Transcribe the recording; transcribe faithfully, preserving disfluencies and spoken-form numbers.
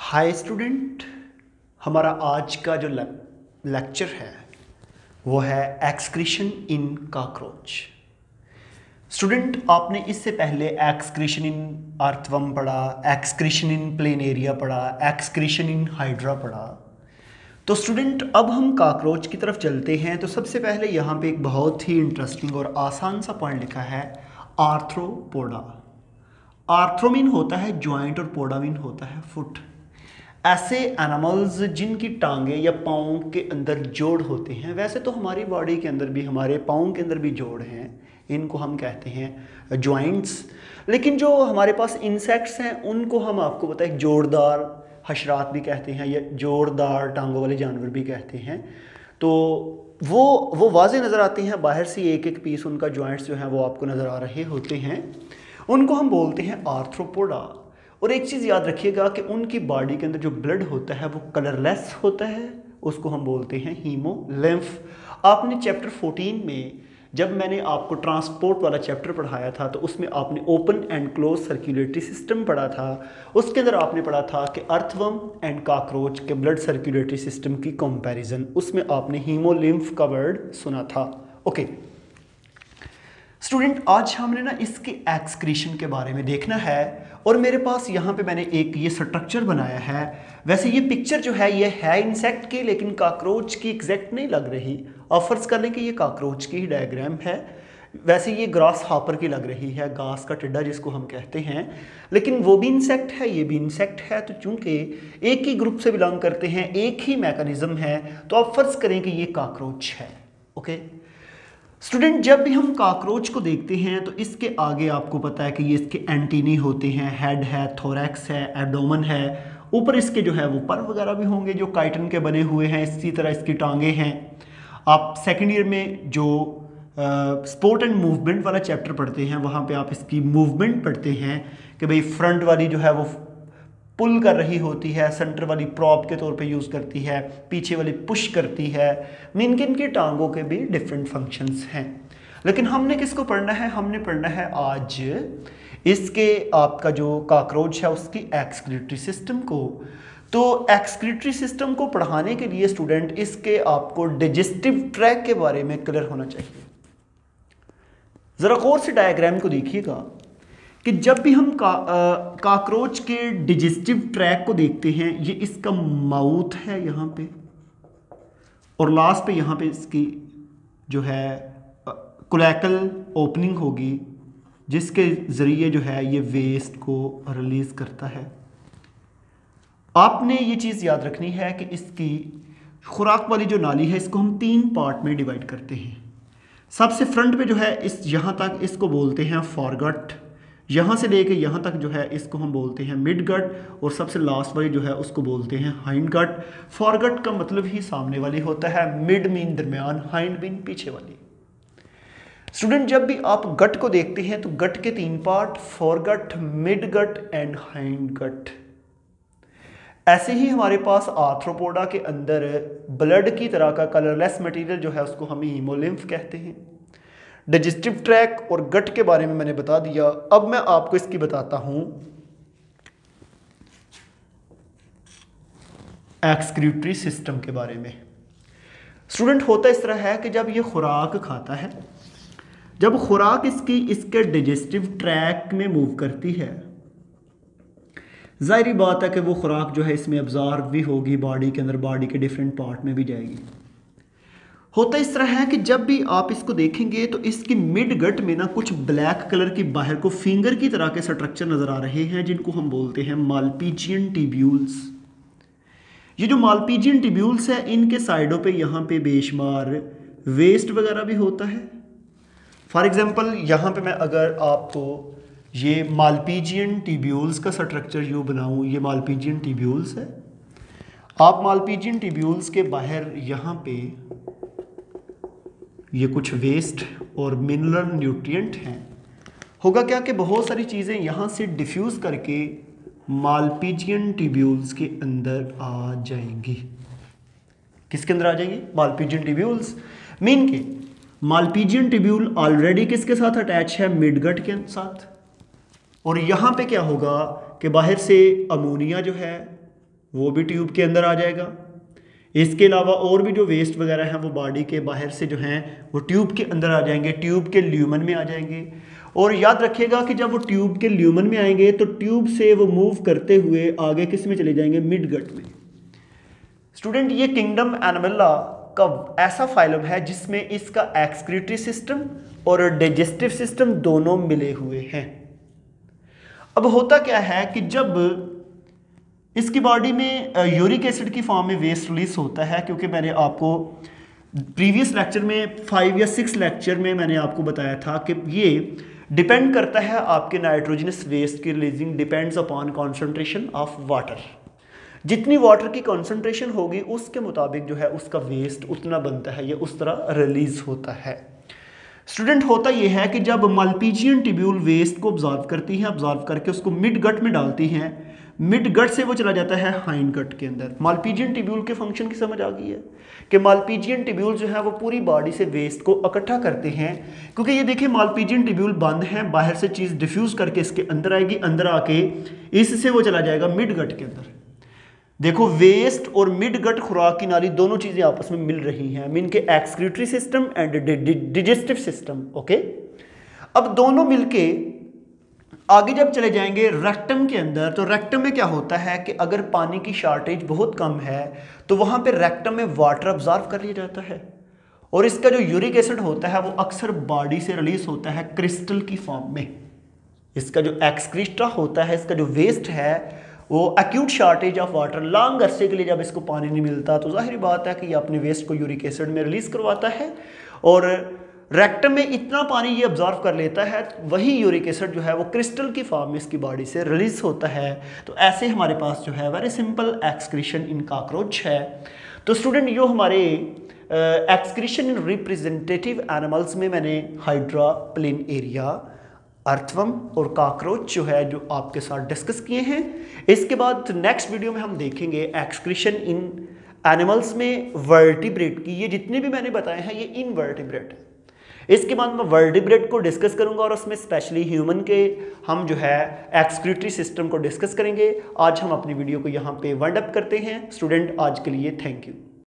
Hi student, हमारा आज का जो लेक्चर है वो है एक्सक्रीशन इन कॉकरोच। स्टूडेंट, आपने इससे पहले एक्सक्रीशन इन अर्थवर्म पढ़ा, एक्सक्रीशन इन प्लेनेरिया पढ़ा, एक्सक्रीशन इन हाइड्रा पढ़ा। तो स्टूडेंट, अब हम कॉकरोच की तरफ चलते हैं। तो सबसे पहले यहाँ पे एक बहुत ही इंटरेस्टिंग और आसान सा पॉइंट लिखा है, आर्थ्रोपोडा। आर्थ्रो मीन होता है ज्वाइंट और पोडा मीन होता है फुट। ऐसे एनिमल्स जिनकी टांगे या पाँव के अंदर जोड़ होते हैं, वैसे तो हमारी बॉडी के अंदर भी, हमारे पाँव के अंदर भी जोड़ हैं, इनको हम कहते हैं जॉइंट्स। लेकिन जो हमारे पास इंसेक्ट्स हैं उनको हम, आपको पता है, जोड़दार हशरात भी कहते हैं या जोड़दार टांगों वाले जानवर भी कहते हैं। तो वो वो वाज़े नज़र आते हैं बाहर से, एक एक पीस उनका जॉइंट्स जो हैं वो आपको नज़र आ रहे होते हैं। उनको हम बोलते हैं आर्थ्रोपोडा। और एक चीज़ याद रखिएगा कि उनकी बॉडी के अंदर जो ब्लड होता है वो कलरलेस होता है, उसको हम बोलते हैं हीमोलिम्फ। आपने चैप्टर फोर्टीन में, जब मैंने आपको ट्रांसपोर्ट वाला चैप्टर पढ़ाया था, तो उसमें आपने open and close circulatory system पढ़ा था। उसके अंदर आपने पढ़ा था कि अर्थवर्म एंड कॉकरोच के ब्लड सर्कुलेटरी सिस्टम की कंपैरिजन, उसमें आपने हीमोलिम्फ का वर्ड सुना था। ओके स्टूडेंट, आज हमने ना इसके एक्सक्रीशन के बारे में देखना है। और मेरे पास यहाँ पे मैंने एक ये स्ट्रक्चर बनाया है। वैसे ये पिक्चर जो है ये है इंसेक्ट की, लेकिन कॉकरोच की एग्जैक्ट नहीं लग रही। और फर्ज कर लें कि ये कॉकरोच की ही डायग्राम है। वैसे ये ग्रास हापर की लग रही है, घास का टिड्डा जिसको हम कहते हैं, लेकिन वो भी इंसेक्ट है, ये भी इंसेक्ट है। तो चूंकि एक ही ग्रुप से बिलोंग करते हैं, एक ही मैकेनिज्म है, तो आप फर्ज करें कि ये कॉकरोच है। ओके स्टूडेंट, जब भी हम कॉकरोच को देखते हैं तो इसके आगे आपको पता है कि ये इसके एंटीनी होते हैं, हेड है, थोरैक्स है, एब्डोमेन है, ऊपर इसके जो है वो पर वगैरह भी होंगे जो काइटन के बने हुए हैं। इसी तरह इसकी टांगे हैं। आप सेकेंड ईयर में जो स्पोर्ट एंड मूवमेंट वाला चैप्टर पढ़ते हैं, वहाँ पे आप इसकी मूवमेंट पढ़ते हैं कि भाई फ्रंट वाली जो है वो पुल कर रही होती है, सेंटर वाली प्रॉप के तौर पे यूज़ करती है, पीछे वाली पुश करती है। मीन किन की टांगों के भी डिफरेंट फंक्शंस हैं। लेकिन हमने किसको पढ़ना है? हमने पढ़ना है आज इसके, आपका जो कॉकरोच है उसकी एक्सक्रीटरी सिस्टम को। तो एक्सक्रीटरी सिस्टम को पढ़ाने के लिए स्टूडेंट इसके आपको डाइजेस्टिव ट्रैक के बारे में क्लियर होना चाहिए। ज़रा गौर से डायग्राम को देखिएगा कि जब भी हम का, कॉकरोच के डिजेस्टिव ट्रैक को देखते हैं, ये इसका माउथ है यहाँ पे, और लास्ट पे यहाँ पे इसकी जो है कोलैकल ओपनिंग होगी, जिसके ज़रिए जो है ये वेस्ट को रिलीज़ करता है। आपने ये चीज़ याद रखनी है कि इसकी खुराक वाली जो नाली है, इसको हम तीन पार्ट में डिवाइड करते हैं। सबसे फ्रंट पे जो है इस यहाँ तक इसको बोलते हैं फॉरगट, यहाँ से लेके यहाँ तक जो है इसको हम बोलते हैं मिड गट, और सबसे लास्ट वाली जो है उसको बोलते हैं हाइंड गट। फॉरगट का मतलब ही सामने वाली होता है, मिड मीन दरमियान, हाइंड मीन पीछे वाली। स्टूडेंट, जब भी आप गट को देखते हैं तो गट के तीन part, foregut, mid gut and hind gut. ऐसे ही हमारे पास आर्थ्रोपोडा के अंदर ब्लड की तरह का कलरलेस मटेरियल जो है उसको हम हीमोलिम्फ कहते हैं। डाइजेस्टिव ट्रैक और गट के बारे में मैंने बता दिया। अब मैं आपको इसकी बताता हूं एक्सक्रीटरी सिस्टम के बारे में। स्टूडेंट, होता इस तरह है कि जब ये खुराक खाता है, जब खुराक इसकी इसके डाइजेस्टिव ट्रैक में मूव करती है, जाहिर बात है कि वो खुराक जो है इसमें अब्जॉर्ब भी होगी, बॉडी के अंदर, बॉडी के डिफरेंट पार्ट में भी जाएगी। होता इस तरह है कि जब भी आप इसको देखेंगे तो इसकी मिड गट में ना कुछ ब्लैक कलर की बाहर को फिंगर की तरह के स्ट्रक्चर नजर आ रहे हैं, जिनको हम बोलते हैं मालपीजियन ट्यूब्यूल्स। ये जो मालपीजियन ट्यूब्यूल्स है, इनके साइडों पे यहाँ पे बेशुमार वेस्ट वगैरह भी होता है। फॉर एग्जांपल, यहाँ पे मैं अगर आपको ये मालपीजियन ट्यूब्यूल्स का स्ट्रक्चर यूँ बनाऊँ, ये मालपीजियन ट्यूब्यूल्स है। आप मालपीजियन ट्यूब्यूल्स के बाहर यहाँ पे ये कुछ वेस्ट और मिनरल न्यूट्रिएंट हैं। होगा क्या कि बहुत सारी चीज़ें यहाँ से डिफ्यूज़ करके मालपीजियन ट्यूब्यूल्स के अंदर आ जाएंगी। किसके अंदर आ जाएंगी? Malpighian tubules. मीन के मालपीजियन ट्यूब्यूल ऑलरेडी किसके साथ अटैच है? मिडगट के साथ। और यहाँ पे क्या होगा कि बाहर से अमोनिया जो है वो भी ट्यूब के अंदर आ जाएगा। इसके अलावा और भी जो वेस्ट वगैरह हैं वो बॉडी के बाहर से जो हैं वो ट्यूब के अंदर आ जाएंगे, ट्यूब के ल्यूमन में आ जाएंगे। और याद रखिएगा कि जब वो ट्यूब के ल्यूमन में आएंगे तो ट्यूब से वो मूव करते हुए आगे किस में चले जाएंगे, मिड गट में। स्टूडेंट ये किंगडम एनिमेला का ऐसा फाइलम है जिसमें इसका एक्सक्रीटरी सिस्टम और डाइजेस्टिव सिस्टम दोनों मिले हुए हैं। अब होता क्या है कि जब इसकी बॉडी में यूरिक एसिड की फॉर्म में वेस्ट रिलीज होता है, क्योंकि मैंने आपको प्रीवियस लेक्चर में फाइव या सिक्स लेक्चर में मैंने आपको बताया था कि ये डिपेंड करता है आपके नाइट्रोजनस वेस्ट की releasing depends upon concentration of water. जितनी वाटर की कॉन्सेंट्रेशन होगी उसके मुताबिक जो है उसका वेस्ट उतना बनता है या उस तरह रिलीज होता है। स्टूडेंट होता यह है कि जब मालपीजियन ट्यूब्यूल वेस्ट को ऑब्जॉर्व करती है, ऑब्जॉर्व करके उसको मिड गट में डालती हैं, मिड गट से वो चला जाता है हाइंड गट के अंदर। मालपीजियन ट्यूब्यूल के फंक्शन की समझ आ गई है कि मालपीजियन ट्यूब्यूल जो है वो पूरी बॉडी से वेस्ट को इकट्ठा करते हैं, क्योंकि ये देखिए मालपीजियन ट्यूब्यूल बंद है, बाहर से चीज़ डिफ्यूज करके इसके अंदर आएगी, अंदर आके इससे वो चला जाएगा मिड गट के अंदर। देखो वेस्ट और मिड गट खुराक की नाली दोनों चीज़ें आपस में मिल रही हैं, मीन के excretory system and digestive system. Okay, अब दोनों मिलके आगे जब चले जाएंगे रेक्टम के अंदर, तो रेक्टम में क्या होता है कि अगर पानी की शॉर्टेज बहुत कम है तो वहाँ पे रेक्टम में वाटर ऑब्जॉर्व कर लिया जाता है, और इसका जो यूरिक एसिड होता है वो अक्सर बॉडी से रिलीज होता है क्रिस्टल की फॉर्म में। इसका जो एक्सक्रीटा होता है, इसका जो वेस्ट है, वो acute shortage of water, long अरसे के लिए जब इसको पानी नहीं मिलता तो जाहिर बात है कि ये अपने वेस्ट को यूरिक एसिड में रिलीज करवाता है, और रेक्टम में इतना पानी ये ऑब्जॉर्व कर लेता है, वही यूरिक एसिड जो है वो क्रिस्टल की फॉर्म में इसकी बॉडी से रिलीज होता है। तो ऐसे हमारे पास जो है very simple excretion in cockroach है। तो स्टूडेंट यो हमारे एक्सक्रीशन इन रिप्रेजेंटेटिव एनिमल्स में मैंने हाइड्रा, प्लेन एरिया, अर्थवर्म और कॉकरोच जो है जो आपके साथ डिस्कस किए हैं। इसके बाद नेक्स्ट वीडियो में हम देखेंगे एक्सक्रीशन इन एनिमल्स में वर्टिब्रेट की। ये जितने भी मैंने बताए हैं ये इनवर्टिब्रेट है। इसके बाद मैं वर्टिब्रेट को डिस्कस करूंगा और उसमें स्पेशली ह्यूमन के हम जो है एक्सक्रीटरी सिस्टम को डिस्कस करेंगे। आज हम अपनी वीडियो को यहाँ पे वाइंड अप करते हैं। स्टूडेंट आज के लिए थैंक यू।